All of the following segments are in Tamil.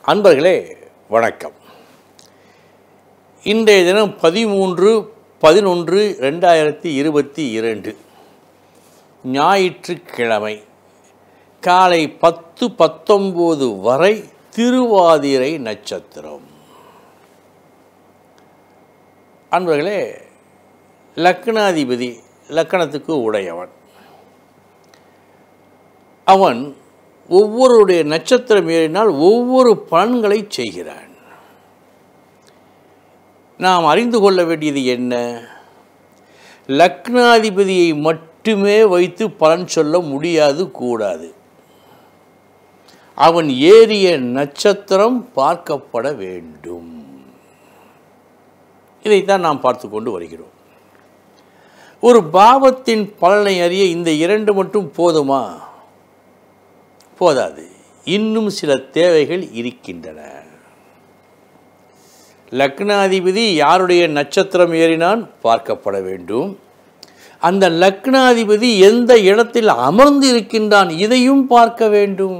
அன்பர்களே வணக்கம். இன்றைய தினம் 13/11/2022 ஞாயிற்றுக்கிழமை காலை 10:19 வரை திருவாதிரை நட்சத்திரம். அன்பர்களே, லக்னாதிபதி லக்கணத்துக்கு உடையவன். அவன் ஒவ்வொருடைய நட்சத்திரம் ஏறினால் ஒவ்வொரு பலன்களை செய்கிறான். நாம் அறிந்து கொள்ள வேண்டியது என்ன? லக்னாதிபதியை மட்டுமே வைத்து பலன் சொல்ல முடியாது, கூடாது. அவன் ஏறிய நட்சத்திரம் பார்க்கப்பட வேண்டும். இதைத்தான் நாம் பார்த்து கொண்டு வருகிறோம். ஒரு பாவத்தின் பலனை அறிய இந்த இரண்டு மட்டும் போதுமா? போதாது. இன்னும் சில தேவைகள் இருக்கின்றன. லக்னாதிபதி யாருடைய நட்சத்திரம் ஏறினான் பார்க்கப்பட வேண்டும். அந்த லக்னாதிபதி எந்த இடத்தில் அமர்ந்து இருக்கின்றான் இதையும் பார்க்க வேண்டும்.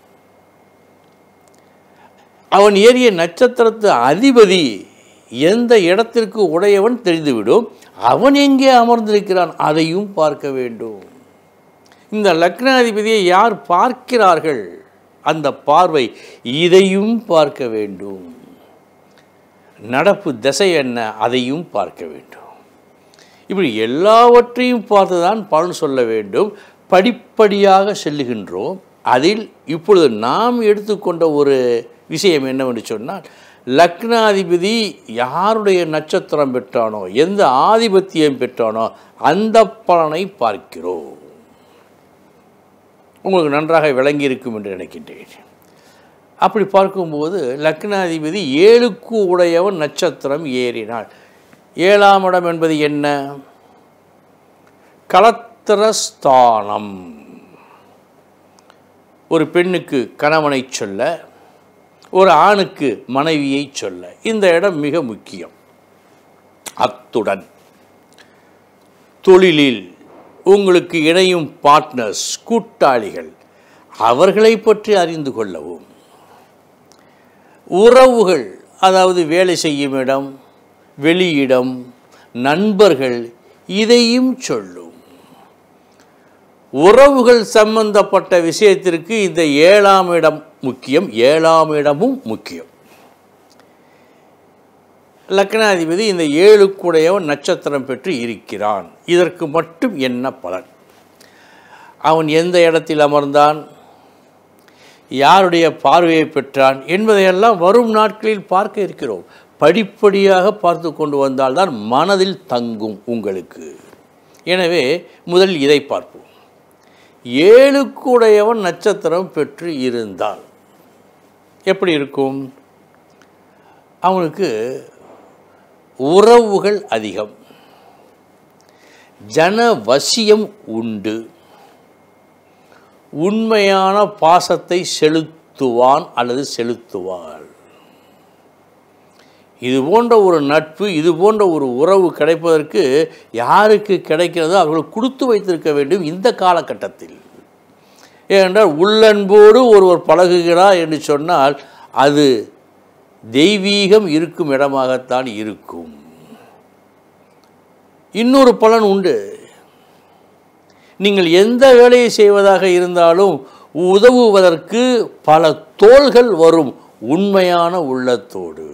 அவன் ஏறிய நட்சத்திரத்து அதிபதி எந்த இடத்திற்கு உடையவன் தெரிந்துவிடும். அவன் எங்கே அமர்ந்திருக்கிறான் அதையும் பார்க்க வேண்டும். இந்த லக்னாதிபதியை யார் பார்க்கிறார்கள், அந்த பார்வை இதையும் பார்க்க வேண்டும். நடப்பு திசை என்ன அதையும் பார்க்க வேண்டும். இப்படி எல்லாவற்றையும் பார்த்துதான் பலன் சொல்ல வேண்டும். படிப்படியாக செல்லுகின்றோம். அதில் இப்பொழுது நாம் எடுத்துக்கொண்ட ஒரு விஷயம் என்னவென்று சொன்னால், லக்னாதிபதி யாருடைய நட்சத்திரம் பெற்றானோ, எந்த ஆதிபத்தியம் பெற்றானோ அந்த பலனை பார்க்கிறோம். உங்களுக்கு நன்றாக விளங்கி இருக்கும் என்று நினைக்கின்றேன். அப்படி பார்க்கும்போது லக்னாதிபதி 7க்கு உடையவன் நட்சத்திரம் ஏறினாள். 7ஆம் இடம் என்பது என்ன? களத்திரஸ்தானம். ஒரு பெண்ணுக்கு கணவனை சொல்ல, ஒரு ஆணுக்கு மனைவியை சொல்ல இந்த இடம் மிக முக்கியம். அத்துடன் தொழிலில் உங்களுக்கு இணையும் பார்ட்னர்ஸ், கூட்டாளிகள், அவர்களை பற்றி அறிந்து கொள்ளவும், உறவுகள், அதாவது வேலை செய்யும் இடம், வெளியிடம், நண்பர்கள், இதையும் சொல்லும். உறவுகள் சம்பந்தப்பட்ட விஷயத்திற்கு இந்த 7ஆம் இடம் முக்கியம். 7ஆம் இடமும் முக்கியம். லக்னாதிபதி இந்த 7க்குடையவன் நட்சத்திரம் பெற்று இருக்கிறான். இதற்கு மட்டும் என்ன பலன்? அவன் எந்த இடத்தில் அமர்ந்தான், யாருடைய பார்வையை பெற்றான் என்பதையெல்லாம் வரும் நாட்களில் பார்க்க இருக்கிறோம். படிப்படியாக பார்த்து கொண்டு வந்தால்தான் மனதில் தங்கும் உங்களுக்கு. எனவே முதலில் இதை பார்ப்போம். 7க்குடையவன் நட்சத்திரம் பெற்று இருந்தால் எப்படி இருக்கும்? அவனுக்கு உறவுகள் அதிகம், ஜனவசியம் உண்டு, உண்மையான பாசத்தை செலுத்துவான் அல்லது செலுத்துவாள். இது போன்ற ஒரு நட்பு, இது போன்ற ஒரு உறவு கிடைப்பதற்கு யாருக்கு கிடைக்கிறதோ அவர்கள் கொடுத்து வைத்திருக்க வேண்டும் இந்த காலகட்டத்தில். ஏனென்றால் உள்ளன்போடு ஒருவர் பழகுகிறார் என்று சொன்னால் அது தெய்வீகம் இருக்கும் இடமாகத்தான் இருக்கும். இன்னொரு பலன் உண்டு. நீங்கள் எந்த வேலையை செய்வதாக இருந்தாலும் உதவுவதற்கு பல தோள்கள் வரும், உண்மையான உள்ளத்தோடு.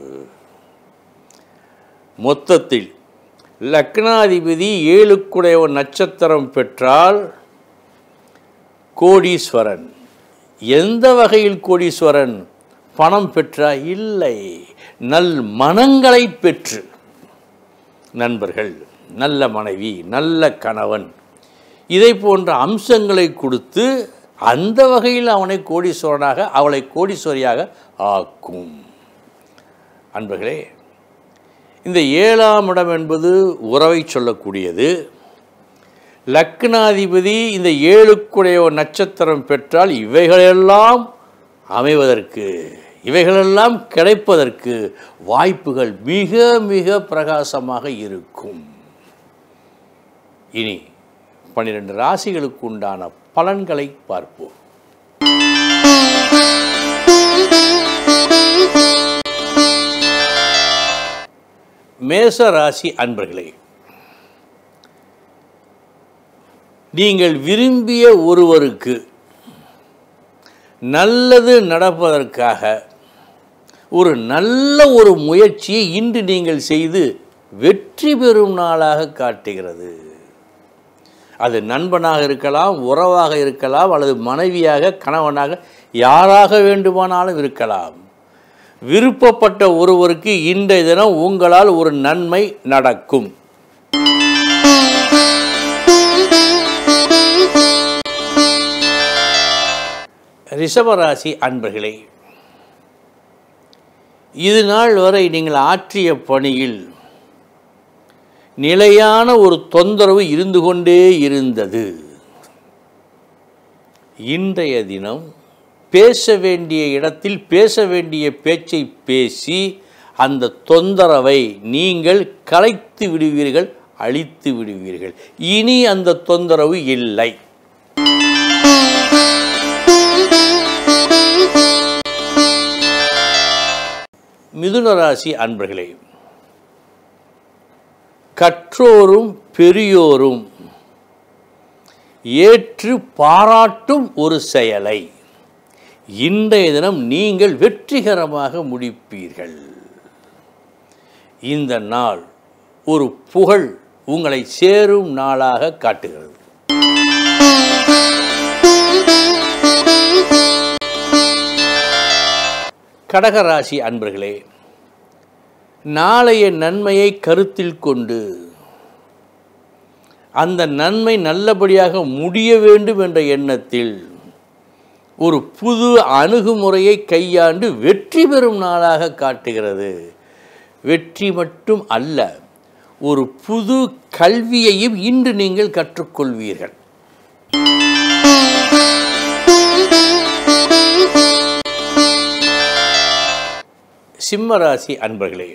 மொத்தத்தில் லக்னாதிபதி 7க்குடையவன் நட்சத்திரம் பெற்றால் கோடீஸ்வரன். எந்த வகையில் கோடீஸ்வரன்? பணம் பெற்றா இல்லை, நல் மனங்களை பெற்று, நண்பர்கள், நல்ல மனைவி, நல்ல கணவன், இதை போன்ற அம்சங்களை கொடுத்து அந்த வகையில் அவனை கோடீஸ்வரனாக, அவளை கோடீஸ்வரியாக ஆக்கும். அன்பர்களே, இந்த 7ஆம் இடம் என்பது உறவை சொல்லக்கூடியது. லக்னாதிபதி இந்த 7க்குடைய நட்சத்திரம் பெற்றால் இவைகளெல்லாம் அமைவதற்கு, இவைகளெல்லாம் கிடைப்பதற்கு வாய்ப்புகள் மிக மிக பிரகாசமாக இருக்கும். இனி 12 ராசிகளுக்கு உண்டான பலன்களை பார்ப்போம். மேஷ ராசி அன்பர்களே, நீங்கள் விரும்பிய ஒருவருக்கு நல்லது நடப்பதற்காக நல்ல ஒரு முயற்சியை இன்று நீங்கள் செய்து வெற்றி பெறும் நாளாக காட்டுகிறது. அது நண்பனாக இருக்கலாம், உறவாக இருக்கலாம், அல்லது மனைவியாக, கணவனாக, யாராக வேண்டுமானாலும் இருக்கலாம். விருப்பப்பட்ட ஒருவருக்கு இன்றைய தினம் உங்களால் ஒரு நன்மை நடக்கும். ரிஷபராசி அன்பர்களே, இது நாள் வரை நீங்கள் ஆற்றிய பணியில் நிலையான ஒரு தொந்தரவு இருந்து கொண்டே இருந்தது. இன்றைய தினம் பேச வேண்டிய இடத்தில் பேச வேண்டிய பேச்சை பேசி அந்த தொந்தரவை நீங்கள் கலைத்து விடுவீர்கள், அழித்து விடுவீர்கள். இனி அந்த தொந்தரவு இல்லை. மிதுன ராசி அன்பர்களே, கற்றோரும் பெரியோரும் ஏற்று பாராட்டும் ஒரு செயலை இன்றைய தினம் நீங்கள் வெற்றிகரமாக முடிப்பீர்கள். இந்த நாள் ஒரு புகழ் உங்களை சேரும் நாளாக காட்டுகிறது. கடகராசி அன்பர்களே, நாளைய நன்மையை கருத்தில் கொண்டு அந்த நன்மை நல்லபடியாக முடிய வேண்டும் என்ற எண்ணத்தில் ஒரு புது அணுகுமுறையை கையாண்டு வெற்றி பெறும் நாளாக காட்டுகிறது. வெற்றி மட்டும் அல்ல, ஒரு புது கல்வியையும் இன்று நீங்கள் கற்றுக்கொள்வீர்கள். சிம்ம ராசி அன்பர்களே,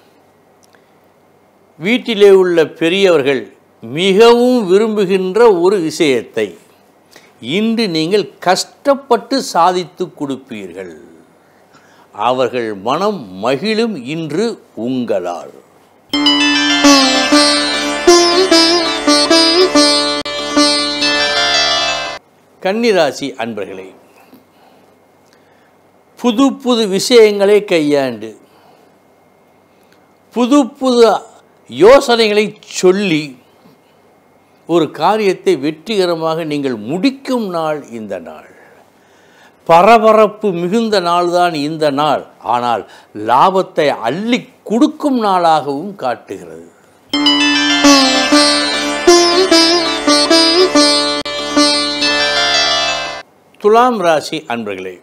வீட்டிலே உள்ள பெரியவர்கள் மிகவும் விரும்புகின்ற ஒரு விஷயத்தை இன்று நீங்கள் கஷ்டப்பட்டு சாதித்து கொடுப்பீர்கள். அவர்கள் மனம் மகிழும் இன்று உங்களால். கன்னிராசி அன்பர்களே, புது புது விஷயங்களை கையாண்டு புது புது யோசனைகளை சொல்லி ஒரு காரியத்தை வெற்றிகரமாக நீங்கள் முடிக்கும் நாள் இந்த நாள். பரபரப்பு மிகுந்த நாள்தான் இந்த நாள், ஆனால் லாபத்தை அள்ளி கொடுக்கும் நாளாகவும் காட்டுகிறது. துலாம் ராசி அன்பர்களே,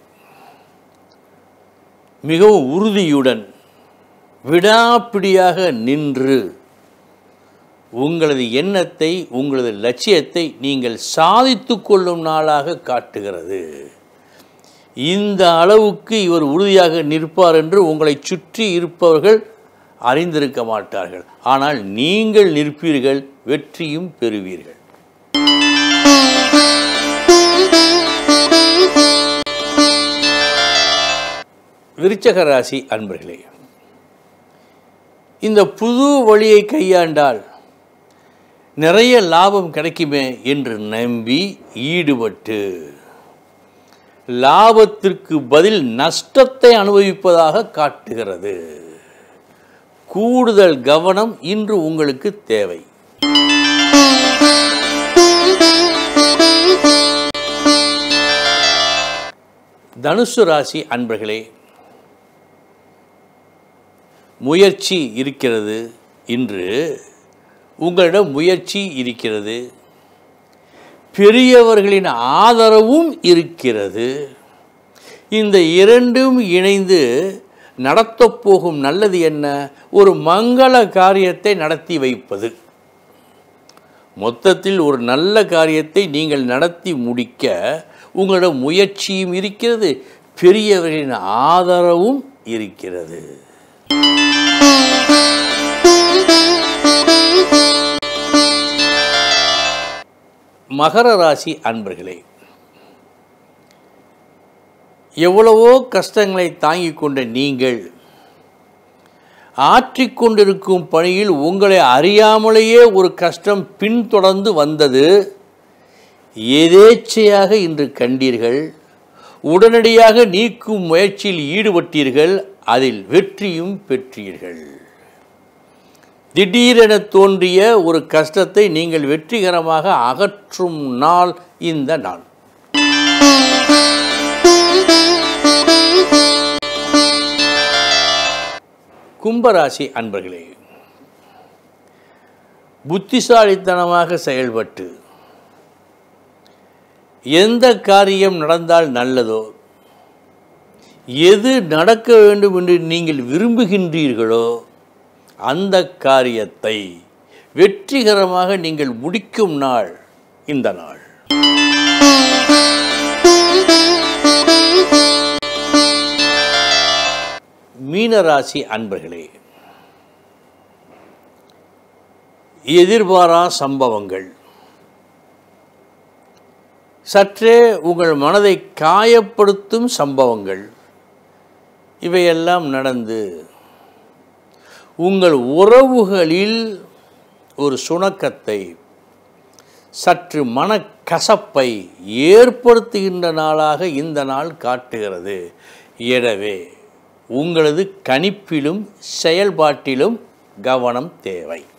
மிகவும் உறுதியுடன் விடாப்பிடியாக நின்று உங்களது எண்ணத்தை, உங்களது லட்சியத்தை நீங்கள் சாதித்து கொள்ளும் நாளாக காட்டுகிறது. இந்த அளவுக்கு இவர் உறுதியாக நிற்பார் என்று உங்களை சுற்றி இருப்பவர்கள் அறிந்திருக்க மாட்டார்கள். ஆனால் நீங்கள் நிற்பீர்கள், வெற்றியும் பெறுவீர்கள். விருச்சிக ராசி அன்பர்களே, இந்த புது வழியை கையாண்டால் நிறைய லாபம் கிடைக்குமே என்று நம்பி ஈடுபட்டு லாபத்திற்கு பதில் நஷ்டத்தை அனுபவிப்பதாக காட்டுகிறது. கூடுதல் கவனம் இன்று உங்களுக்கு தேவை. தனுசு ராசி அன்பர்களே, முயற்சி இருக்கிறது. இன்று உங்களிடம் முயற்சி இருக்கிறது, பெரியவர்களின் ஆதரவும் இருக்கிறது. இந்த இரண்டும் இணைந்து நடத்தப்போகும் நல்லது என்ன? ஒரு மங்கள காரியத்தை நடத்தி வைப்பது. மொத்தத்தில் ஒரு நல்ல காரியத்தை நீங்கள் நடத்தி முடிக்க உங்களிடம் முயற்சியும் இருக்கிறது, பெரியவர்களின் ஆதரவும் இருக்கிறது. மகர ராசி அன்பர்களே, எவ்வளவோ கஷ்டங்களை தாங்கிக் கொண்ட நீங்கள் ஆற்றிக்கொண்டிருக்கும் பணியில் உங்களை அறியாமலேயே ஒரு கஷ்டம் பின்தொடர்ந்து வந்தது. எதேச்சையாக இன்று கண்டீர்கள். உடனடியாக நீக்கும் முயற்சியில் ஈடுபட்டீர்கள். அதில் வெற்றியும் பெற்றீர்கள். திடீரென தோன்றிய ஒரு கஷ்டத்தை நீங்கள் வெற்றிகரமாக அகற்றும் நாள் இந்த நாள். கும்பராசி அன்பர்களே, புத்திசாலித்தனமாக செயல்பட்டு எந்த காரியம் நடந்தால் நல்லதோ, எது நடக்க வேண்டும் என்று நீங்கள் விரும்புகின்றீர்களோ அந்த காரியத்தை வெற்றிகரமாக நீங்கள் முடிக்கும் நாள் இந்த நாள். மீனராசி அன்பர்களே, எதிர்பாரா சம்பவங்கள், சற்றே உங்கள் மனதை காயப்படுத்தும் சம்பவங்கள் இவையெல்லாம் நடந்து உங்கள் உறவுகளில் ஒரு சுணக்கத்தை, சற்று மனக்கசப்பை ஏற்படுத்துகின்ற நாளாக இந்த நாள் காட்டுகிறது. எனவே உங்களது கணிப்பிலும் செயல்பாட்டிலும் கவனம் தேவை.